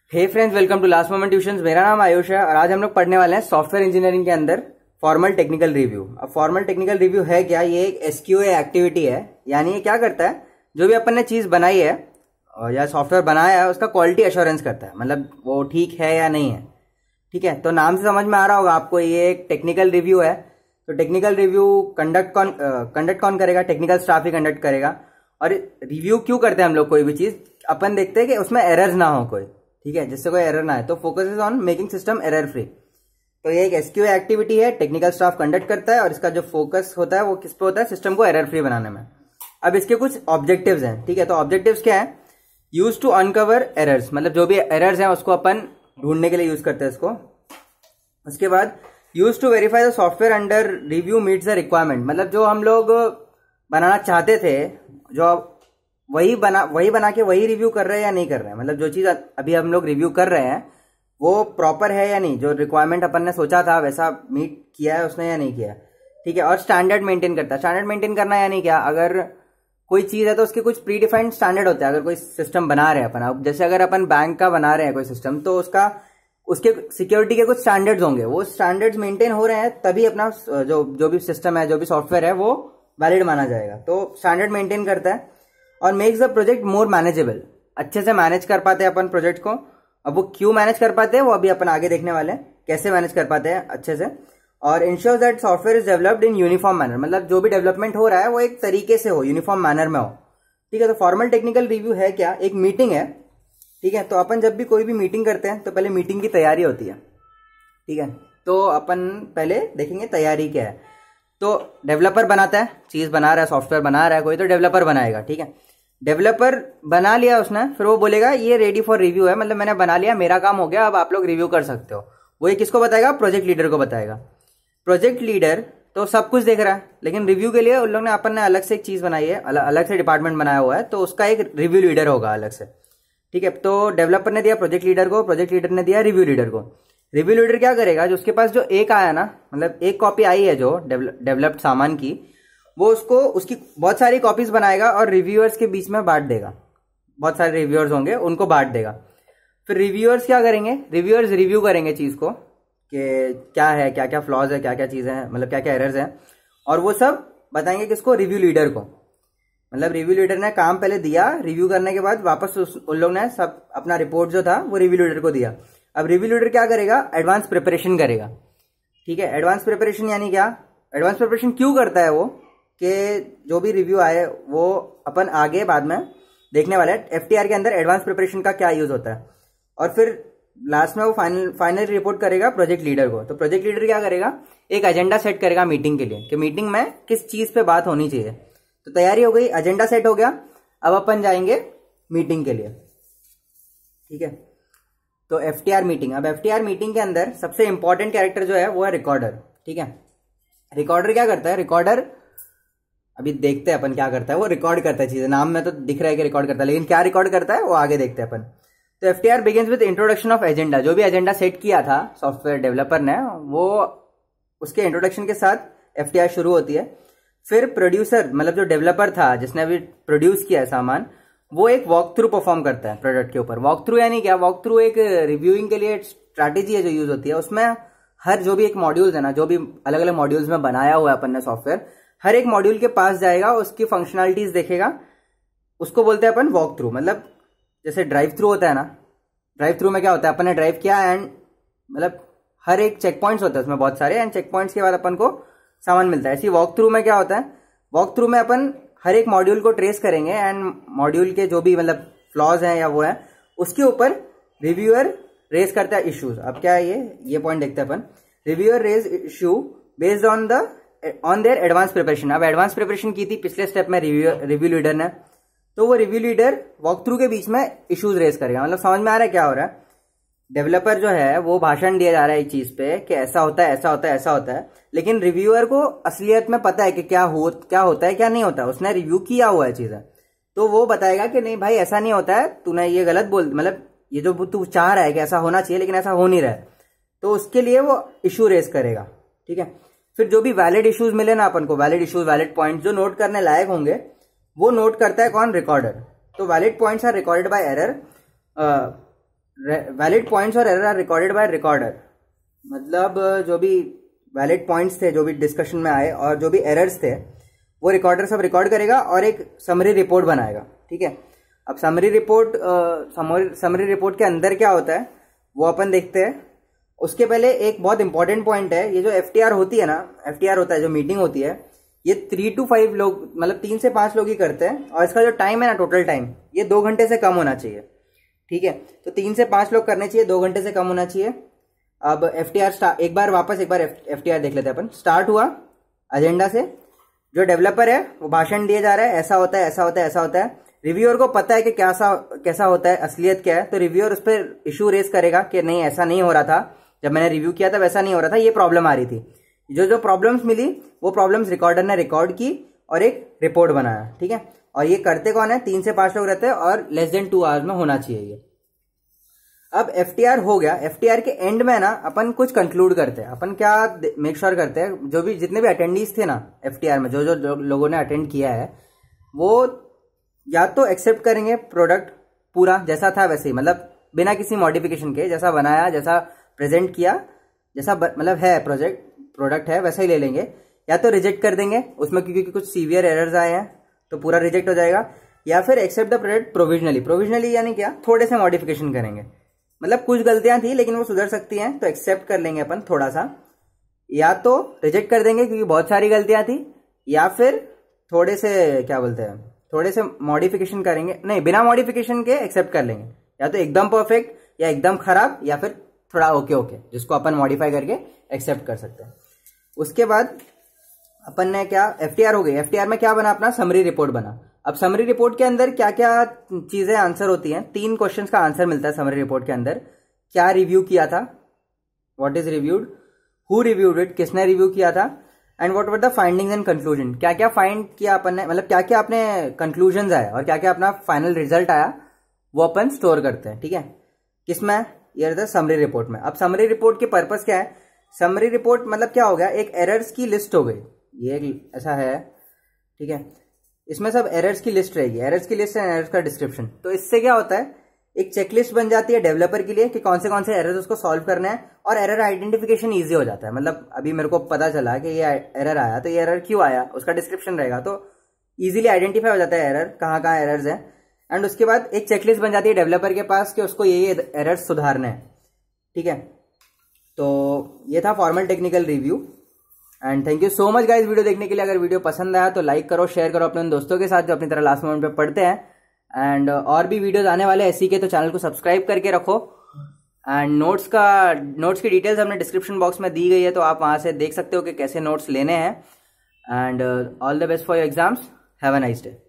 Hey friends, welcome to last moment tuitions. मेरा नाम आयुष है और आज हम लोग पढ़ने वाले हैं सॉफ्टवेयर इंजीनियरिंग के अंदर फॉर्मल टेक्निकल रिव्यू। अब फॉर्मल टेक्निकल रिव्यू है क्या? ये एक एसक्यूए एक्टिविटी है। यानी ये क्या करता है, जो भी अपन ने चीज बनाई है और या सॉफ्टवेयर बनाया है उसका क्वालिटी एश्योरेंस करता है, मतलब वो ठीक है या नहीं है। ठीक है, तो नाम से समझ में आ रहा होगा आपको, ये एक टेक्निकल रिव्यू है। तो टेक्निकल रिव्यू कंडक्ट कौन करेगा? टेक्निकल स्टाफ ही कंडक्ट करेगा। और रिव्यू क्यों करते हैं हम लोग? कोई भी चीज अपन देखते हैं कि उसमें एरर्स ना हो कोई, ठीक है, जिससे कोई एरर ना आए। तो focus is on making system error free. तो ये एक एसक्यूए एक्टिविटी है, टेक्निकल स्टाफ कंडक्ट करता है और इसका जो फोकस होता है वो किस पे होता है? सिस्टम को एरर फ्री बनाने में। अब इसके कुछ ऑब्जेक्टिव्स हैं, ठीक है। तो ऑब्जेक्टिव्स क्या है? यूज टू अनकवर एरर्स, मतलब जो भी एरर्स हैं उसको अपन ढूंढने के लिए यूज करते हैं इसको। उसके बाद use to verify the software under review meets the requirement, मतलब जो हम लोग बनाना चाहते थे, जो वही बना के वही रिव्यू कर रहे हैं या नहीं कर रहे हैं, मतलब जो चीज अभी हम लोग रिव्यू कर रहे हैं वो प्रॉपर है या नहीं, जो रिक्वायरमेंट अपन ने सोचा था वैसा मीट किया है उसने या नहीं किया, ठीक है। और स्टैंडर्ड मेंटेन करता है। स्टैंडर्ड मेंटेन करना यानी क्या? अगर कोई चीज है तो उसके कुछ प्री डिफाइंड स्टैंडर्ड होते हैं। अगर कोई सिस्टम बना रहे हैं अपन, जैसे अगर अपन बैंक का बना रहे हैं कोई सिस्टम, तो उसके सिक्योरिटी के कुछ स्टैंडर्ड्स होंगे, वो स्टैंडर्ड्स मेंटेन हो रहे हैं तभी अपना जो भी सिस्टम है, जो भी सॉफ्टवेयर है वो वैलिड माना जाएगा। तो स्टैंडर्ड मेंटेन करता है और makes the project more manageable, अच्छे से मैनेज कर पाते हैं अपन प्रोजेक्ट को। अब वो क्यों मैनेज कर पाते हैं वो अभी अपन आगे देखने वाले हैं, कैसे मैनेज कर पाते हैं अच्छे से। और ensure that software is developed in uniform manner, मतलब जो भी डेवलपमेंट हो रहा है वो एक तरीके से हो, यूनिफॉर्म मैनर में हो, ठीक है। तो फॉर्मल टेक्निकल रिव्यू है क्या? एक मीटिंग है, ठीक है। तो अपन जब भी कोई भी मीटिंग करते हैं तो पहले मीटिंग की तैयारी होती है, ठीक है। तो अपन पहले देखेंगे तैयारी क्या है। तो डेवलपर बनाता है, चीज बना रहा है, सॉफ्टवेयर बना रहा है कोई, तो डेवलपर बनाएगा, ठीक है। डेवलपर बना लिया उसने, फिर वो बोलेगा ये रेडी फॉर रिव्यू है, मतलब मैंने बना लिया, मेरा काम हो गया, अब आप लोग रिव्यू कर सकते हो। वो ये किसको बताएगा? प्रोजेक्ट लीडर को बताएगा। प्रोजेक्ट लीडर तो सब कुछ देख रहा है, लेकिन रिव्यू के लिए उन लोग ने अपन ने अलग से एक चीज बनाई है, अलग से डिपार्टमेंट बनाया हुआ है, तो उसका एक रिव्यू लीडर होगा अलग से, ठीक है। तो डेवलपर ने दिया प्रोजेक्ट लीडर को, प्रोजेक्ट लीडर ने दिया रिव्यू लीडर को। रिव्यू लीडर क्या करेगा? जो उसके पास जो एक आया ना, मतलब एक कॉपी आई है जो डेवलप्ड सामान की, वो उसकी बहुत सारी कॉपीज बनाएगा और रिव्यूअर्स के बीच में बांट देगा। बहुत सारे रिव्यूअर्स होंगे, उनको बांट देगा। फिर रिव्यूअर्स क्या करेंगे? रिव्यूअर्स रिव्यू करेंगे चीज को कि क्या है, क्या क्या फ्लॉज है, क्या क्या चीजें हैं, मतलब क्या क्या एरर्स हैं, और वो सब बताएंगे किसको? रिव्यू लीडर को। मतलब रिव्यू लीडर ने काम पहले दिया, रिव्यू करने के बाद वापस उन लोग ने सब अपना रिपोर्ट जो था वो रिव्यू लीडर को दिया। अब रिव्यू लीडर क्या करेगा? एडवांस प्रिपरेशन करेगा, ठीक है। एडवांस प्रिपरेशन यानी क्या? एडवांस प्रिपरेशन क्यों करता है वो? कि जो भी रिव्यू आए वो अपन आगे बाद में देखने वाले हैं एफटीआर के अंदर एडवांस प्रिपरेशन का क्या यूज होता है। और फिर लास्ट में वो फाइनल रिपोर्ट करेगा प्रोजेक्ट लीडर को। तो प्रोजेक्ट लीडर क्या करेगा? एक एजेंडा सेट करेगा मीटिंग के लिए, कि मीटिंग में किस चीज पे बात होनी चाहिए। तो तैयारी हो गई, एजेंडा सेट हो गया, अब अपन जाएंगे मीटिंग के लिए, ठीक है। तो एफटीआर मीटिंग, अब एफटीआर मीटिंग के अंदर सबसे इंपॉर्टेंट कैरेक्टर जो है वो है रिकॉर्डर, ठीक है। रिकॉर्डर क्या करता है? रिकॉर्डर अभी देखते हैं अपन क्या करता है। वो रिकॉर्ड करता है चीजें, नाम में तो दिख रहा है कि रिकॉर्ड करता है, लेकिन क्या रिकॉर्ड करता है वो आगे देखते हैं अपन। तो FTR begins with introduction of agenda, जो भी एजेंडा सेट किया था सॉफ्टवेयर डेवलपर ने, वो उसके इंट्रोडक्शन के साथ एफटीआर शुरू होती है। फिर प्रोड्यूसर, मतलब जो डेवलपर था जिसने अभी प्रोड्यूस किया है सामान, वो एक वॉक थ्रू परफॉर्म करता है प्रोडक्ट के ऊपर। वॉक थ्रू यानी क्या? वॉक थ्रू एक रिव्यूइंग के लिए स्ट्रैटेजी है जो यूज होती है। उसमें हर जो भी एक मॉड्यूल्स है ना, जो भी अलग अलग मॉड्यूल्स में बनाया हुआ है अपन ने सॉफ्टवेयर, हर एक मॉड्यूल के पास जाएगा, उसकी फंक्शनलिटीज देखेगा, उसको बोलते हैं अपन वॉक थ्रू। मतलब जैसे ड्राइव थ्रू होता है ना, ड्राइव थ्रू में क्या होता है? अपन ने ड्राइव किया एंड मतलब हर एक चेक पॉइंट्स होता है उसमें बहुत सारे, एंड चेक पॉइंट्स के बाद अपन को सामान मिलता है। ऐसी वॉक थ्रू में क्या होता है? वॉक थ्रू में अपन हर एक मॉड्यूल को ट्रेस करेंगे एंड मॉड्यूल के जो भी मतलब फ्लॉज हैं या वो है, उसके ऊपर रिव्यूअर रेज करता है इश्यूज। अब क्या है ये पॉइंट देखते हैं अपन। Reviewer raise issue based on their advance preparation. अब एडवांस प्रिपरेशन की थी पिछले स्टेप में रिव्यू लीडर ने, तो वो रिव्यू लीडर वॉक थ्रू के बीच में इश्यूज रेज करेगा। मतलब समझ में आ रहा है क्या हो रहा है? डेवलपर जो है वो भाषण दिया जा रहा है एक चीज पे कि ऐसा होता है, ऐसा होता है, ऐसा होता है, लेकिन रिव्यूअर को असलियत में पता है कि क्या होता है, क्या नहीं होता है। उसने रिव्यू किया हुआ है चीजें, तो वो बताएगा कि नहीं भाई ऐसा नहीं होता है, तूने ये गलत बोल, मतलब ये जो तू चाह रहा है कि ऐसा होना चाहिए लेकिन ऐसा हो नहीं रहा है, तो उसके लिए वो इश्यू रेज करेगा, ठीक है। फिर जो भी वैलिड इश्यूज मिले ना अपन को, वैलिड इश्यूज, वैलिड पॉइंट जो नोट करने लायक होंगे, वो नोट करता है कौन? रिकॉर्डर। तो valid points are recorded by error valid points और error are recorded by recorder, मतलब जो भी वैलिड पॉइंट्स थे जो भी डिस्कशन में आए और जो भी एरर्स थे वो रिकॉर्डर सब रिकॉर्ड करेगा और एक समरी रिपोर्ट बनाएगा। ठीक है, अब समरी रिपोर्ट के अंदर क्या होता है वो अपन देखते हैं। उसके पहले एक बहुत इंपॉर्टेंट पॉइंट है, ये जो एफटीआर होती है ना, एफटीआर होता है जो मीटिंग होती है, ये 3 to 5 लोग, मतलब 3 से 5 लोग ही करते हैं और इसका जो टाइम है ना, टोटल टाइम, ये 2 घंटे से कम होना चाहिए। ठीक है, तो 3 से 5 लोग करने चाहिए, 2 घंटे से कम होना चाहिए। अब एफटीआर एक बार एफटीआर देख लेते हैं अपन। स्टार्ट हुआ एजेंडा से, जो डेवलपर है वो भाषण दिए जा रहा है, ऐसा होता है, ऐसा होता है, ऐसा होता है। रिव्यूअर को पता है कि कैसा होता है, असलियत क्या है, तो रिव्यूअर उस पर इशू रेज करेगा कि नहीं ऐसा नहीं हो रहा था, जब मैंने रिव्यू किया था वैसा नहीं हो रहा था, ये प्रॉब्लम आ रही थी। जो प्रॉब्लम्स मिली वो प्रॉब्लम्स रिकॉर्डर ने रिकॉर्ड की और एक रिपोर्ट बनाया। ठीक है, और ये करते कौन है, 3 से 5 लोग रहते हैं और लेस देन 2 आवर्स में होना चाहिए ये। अब एफटीआर हो गया, एफटीआर के एंड में ना अपन कुछ कंक्लूड करते हैं। अपन क्या मेक श्योर करते हैं, जो भी जितने भी अटेंडीज थे ना एफटीआर में, जो लोगों ने अटेंड किया है, वो या तो एक्सेप्ट करेंगे प्रोडक्ट पूरा जैसा था वैसे ही, मतलब बिना किसी मॉडिफिकेशन के, जैसा बनाया, जैसा प्रेजेंट किया, जैसा मतलब है प्रोडक्ट है वैसा ही ले लेंगे, या तो रिजेक्ट कर देंगे उसमें क्योंकि कुछ सीवियर एरर्स आए हैं तो पूरा रिजेक्ट हो जाएगा, या फिर एक्सेप्ट द प्रोडक्ट प्रोविजनली यानी क्या, थोड़े से मॉडिफिकेशन करेंगे, मतलब कुछ गलतियां थी लेकिन वो सुधर सकती हैं तो एक्सेप्ट कर लेंगे अपन थोड़ा सा, या तो रिजेक्ट कर देंगे क्योंकि बहुत सारी गलतियां थी, या फिर थोड़े से क्या बोलते हैं, थोड़े से मॉडिफिकेशन करेंगे, नहीं बिना मॉडिफिकेशन के एक्सेप्ट कर लेंगे, या तो एकदम परफेक्ट या एकदम खराब या फिर थोड़ा ओके जिसको अपन मॉडिफाई करके एक्सेप्ट कर सकते हैं। उसके बाद अपन ने क्या, एफटीआर हो गई, एफटीआर में क्या बना अपना, समरी रिपोर्ट बना। अब समरी रिपोर्ट के अंदर क्या क्या चीजें आंसर होती हैं, 3 क्वेश्चंस का आंसर मिलता है समरी रिपोर्ट के अंदर। क्या रिव्यू किया था, what is reviewed, who reviewed it, किसने रिव्यू किया था, and what were the findings and conclusion, क्या क्या फाइंड किया अपन ने, मतलब क्या क्या अपने कंक्लूजन आए और क्या क्या अपना फाइनल रिजल्ट आया, वो अपन स्टोर करते हैं। ठीक है, किसमें, ये रहता है समरी रिपोर्ट में। अब समरी रिपोर्ट के पर्पस क्या है, समरी रिपोर्ट मतलब क्या हो गया, एक एरर्स की लिस्ट हो गई, ये ऐसा है। ठीक है, इसमें सब एरर्स की लिस्ट रहेगी, एरर्स की लिस्ट एंड एरर्स का डिस्क्रिप्शन। तो इससे क्या होता है, एक चेकलिस्ट बन जाती है डेवलपर के लिए कि कौन से एरर्स उसको सॉल्व करना है, और एरर आइडेंटिफिकेशन ईजी हो जाता है। मतलब अभी मेरे को पता चला कि ये एरर आया, तो ये एरर क्यों आया, उसका डिस्क्रिप्शन रहेगा, तो इजीली आइडेंटिफाई हो जाता है एरर कहाँ एरर्स है। एंड उसके बाद एक चेकलिस्ट बन जाती है डेवलपर के पास कि उसको ये एरर्स सुधारने हैं। ठीक है, तो ये था formal technical review, and thank you so much guys video देखने के लिए। अगर वीडियो पसंद आया तो लाइक करो, शेयर करो अपने दोस्तों के साथ जो अपनी तरह लास्ट मोमेंट पे पढ़ते हैं। एंड और भी वीडियोस आने वाले ऐसी के, तो चैनल को सब्सक्राइब करके रखो। एंड नोट्स की डिटेल्स हमने डिस्क्रिप्शन बॉक्स में दी गई है, तो आप वहां से देख सकते हो कि कैसे नोट्स लेने हैं। And all the best for your exams, have a nice day.